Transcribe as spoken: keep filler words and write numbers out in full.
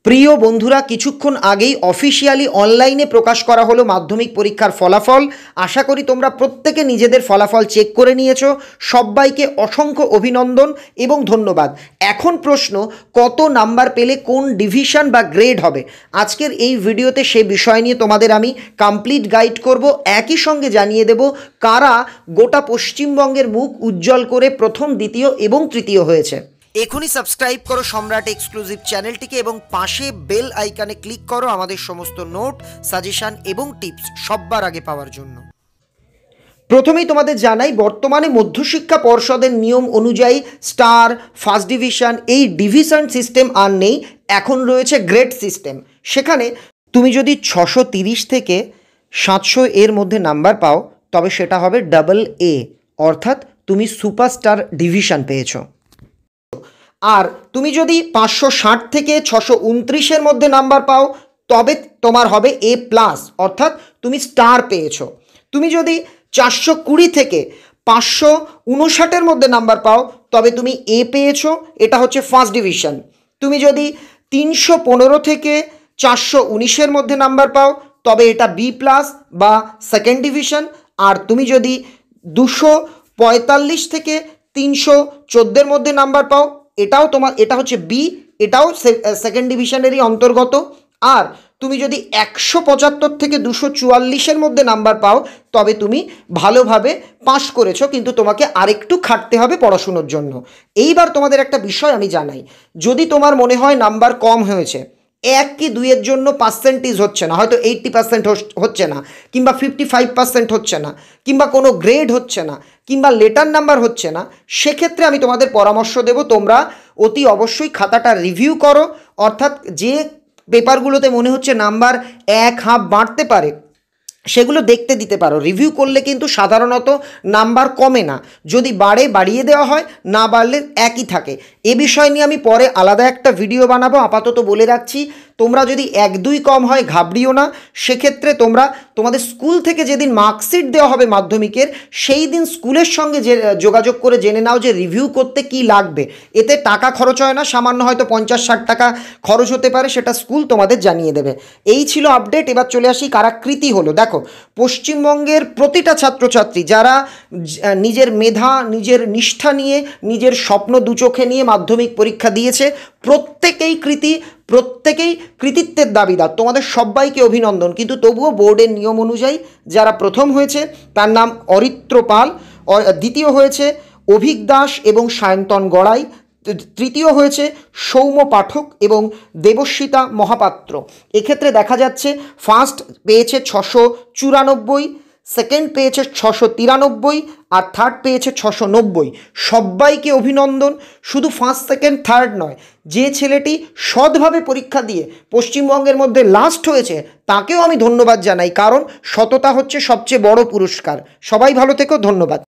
প্রিয় বন্ধুরা, কিছুক্ষণ আগেই অফিসিয়ালি অনলাইনে প্রকাশ করা হলো মাধ্যমিক পরীক্ষার ফলাফল। আশা করি তোমরা প্রত্যেকে নিজেদের ফলাফল চেক করে নিয়েছো। সবাইকে অসংখ্য অভিনন্দন এবং ধন্যবাদ। এখন প্রশ্ন, কত নাম্বার পেলে কোন ডিভিশন বা গ্রেড হবে? আজকের এই ভিডিওতে সে বিষয় নিয়ে তোমাদের আমি কমপ্লিট গাইড করব। একই সঙ্গে জানিয়ে দেব কারা গোটা পশ্চিমবঙ্গের মুখ উজ্জ্বল করে প্রথম, দ্বিতীয় এবং তৃতীয় হয়েছে। এখনই সাবস্ক্রাইব করো সম্রাট এক্সক্লুসিভ চ্যানেলটিকে এবং পাশে বেল আইকনে ক্লিক করো আমাদের সমস্ত নোট, সাজেশন এবং টিপস সবার আগে পাওয়ার জন্য। প্রথমেই তোমাদের জানাই, বর্তমানে মধ্যশিক্ষা পর্ষদের নিয়ম অনুযায়ী স্টার, ফার্স্ট ডিভিশন এই ডিভিশন সিস্টেম আর নেই, এখন রয়েছে গ্রেড সিস্টেম। সেখানে তুমি যদি ছশো তিরিশ থেকে সাতশো এর মধ্যে নাম্বার পাও তবে সেটা হবে ডাবল এ, অর্থাৎ তুমি সুপারস্টার ডিভিশন পেয়েছো। আর তুমি যদি পাঁচশো ষাট থেকে ছশো উনত্রিশের মধ্যে নাম্বার পাও তবে তোমার হবে এ প্লাস, অর্থাৎ তুমি স্টার পেয়েছো। তুমি যদি চারশো কুড়ি থেকে পাঁচশো উনষাটের মধ্যে নাম্বার পাও তবে তুমি এ পেয়েছো, এটা হচ্ছে ফার্স্ট ডিভিশন। তুমি যদি তিনশো পনেরো থেকে চারশো উনিশের মধ্যে নাম্বার পাও তবে এটা বি প্লাস বা সেকেন্ড ডিভিশন। আর তুমি যদি দুশো পঁয়তাল্লিশ থেকে তিনশো চোদ্দোর মধ্যে নাম্বার পাও এটাও তোমার, এটা হচ্ছে বি, এটাও সেকেন্ড ডিভিশনেরই অন্তর্গত। আর তুমি যদি একশো পঁচাত্তর থেকে দুশো চুয়াল্লিশের মধ্যে নাম্বার পাও তবে তুমি ভালোভাবে পাস করেছো, কিন্তু তোমাকে আরেকটু খাটতে হবে পড়াশুনোর জন্য। এইবার তোমাদের একটা বিষয় আমি জানাই, যদি তোমার মনে হয় নাম্বার কম হয়েছে, এক কি দুইয়ের জন্য পার্সেন্টেজ হচ্ছে না, হয়তো এইট্টি পার্সেন্ট হচ্ছে না, কিংবা ফিফটি ফাইভ পার্সেন্ট হচ্ছে না, কিংবা কোনো গ্রেড হচ্ছে না, কিংবা লেটার নাম্বার হচ্ছে না, সেক্ষেত্রে আমি তোমাদের পরামর্শ দেব তোমরা অতি অবশ্যই খাতাটা রিভিউ করো। অর্থাৎ যে পেপারগুলোতে মনে হচ্ছে নাম্বার এক হাফ বাড়তে পারে সেগুলো দেখতে দিতে পারো। রিভিউ করলে কিন্তু সাধারণত নাম্বার কমে না, যদি বাড়ে বাড়িয়ে দেওয়া হয়, না বাড়লে একই থাকে। এ বিষয় নিয়ে আমি পরে আলাদা একটা ভিডিও বানাবো। আপাতত বলে রাখছি, তোমরা যদি এক দুই কম হয় ঘাবড়িও না। সেক্ষেত্রে তোমরা তোমাদের স্কুল থেকে যেদিন মার্কশিট দেওয়া হবে মাধ্যমিকের, সেই দিন স্কুলের সঙ্গে যে যোগাযোগ করে জেনে নাও যে রিভিউ করতে কি লাগবে। এতে টাকা খরচ হয় না, সামান্য হয়তো পঞ্চাশ ষাট টাকা খরচ হতে পারে, সেটা স্কুল তোমাদের জানিয়ে দেবে। এই ছিল আপডেট। এবার চলে আসি কারা কৃতী হলো। দেখো, পশ্চিমবঙ্গের প্রতিটা ছাত্রছাত্রী যারা নিজের মেধা, নিজের নিষ্ঠা নিয়ে, নিজের স্বপ্ন দু চোখে নিয়ে মাধ্যমিক পরীক্ষা দিয়েছে, প্রত্যেকেই কৃতী, প্রত্যেকেই কৃতিত্বের দাবিদার। তোমাদের সবাইকে অভিনন্দন। কিন্তু তবুও বোর্ডের নিয়ম অনুযায়ী যারা প্রথম হয়েছে তার নাম অরিত্র পাল, দ্বিতীয় হয়েছে অভিক দাস এবং সায়ন্তন গড়াই, তৃতীয় হয়েছে সৌম্য পাঠক এবং দেবস্মিতা মহাপাত্র। এক্ষেত্রে দেখা যাচ্ছে ফার্স্ট পেয়েছে ছশো চুরানব্বই, সেকেন্ড পেয়েছে ছশো তিরানব্বই আর থার্ড পেয়েছে ছশো নব্বই। সবাইকে অভিনন্দন। শুধু ফার্স্ট, সেকেন্ড, থার্ড নয়, যে ছেলেটি সৎভাবে পরীক্ষা দিয়ে পশ্চিমবঙ্গের মধ্যে লাস্ট হয়েছে তাকেও আমি ধন্যবাদ জানাই, কারণ সততা হচ্ছে সবচেয়ে বড় পুরস্কার। সবাই ভালো থেকো, ধন্যবাদ।